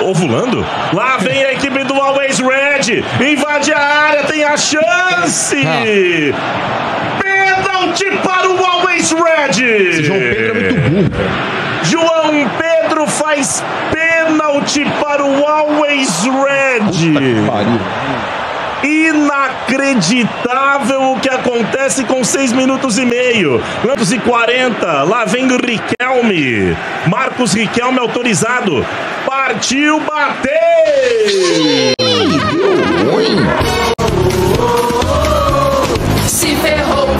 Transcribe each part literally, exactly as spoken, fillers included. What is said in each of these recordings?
ovulando. Lá vem a equipe do Always Red. Invade a área, tem a chance. Ah. Pênalti para o Always Red. Esse João Pedro é muito burro. João Pedro faz pênalti para o Always Red. Puta que pariu. Inacreditável o que acontece com seis minutos e meio. Lantos e quarenta. Lá vem o Riquelme. Marcos Riquelme autorizado. Partiu, bateu. Se ferrou.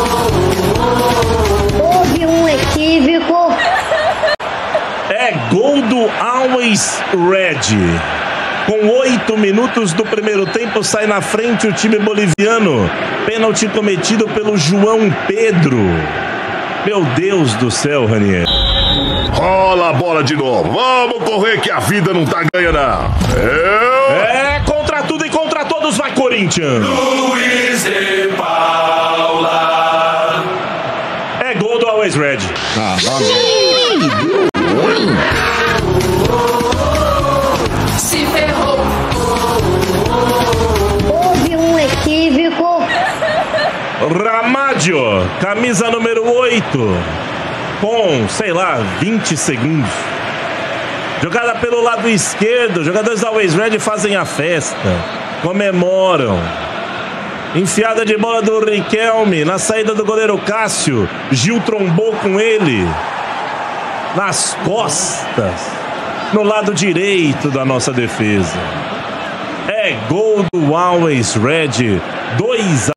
Houve um equívoco. É gol do Always Red. Com oito minutos do primeiro tempo, sai na frente o time boliviano. Pênalti cometido pelo João Pedro. Meu Deus do céu, Ranier. Rola a bola de novo. Vamos correr que a vida não tá ganha, não. Eu... É, contra tudo e contra todos, vai Corinthians. Luiz de Paula. É gol do Always Red. Ah, vamos. Se ferrou. Houve um equívoco. Ramádio, camisa número oito. Com, sei lá, vinte segundos. Jogada pelo lado esquerdo. Jogadores da Always Red fazem a festa. Comemoram. Enfiada de bola do Riquelme. Na saída do goleiro Cássio. Gil trombou com ele. Nas costas. No lado direito da nossa defesa. É gol do Always Red. dois a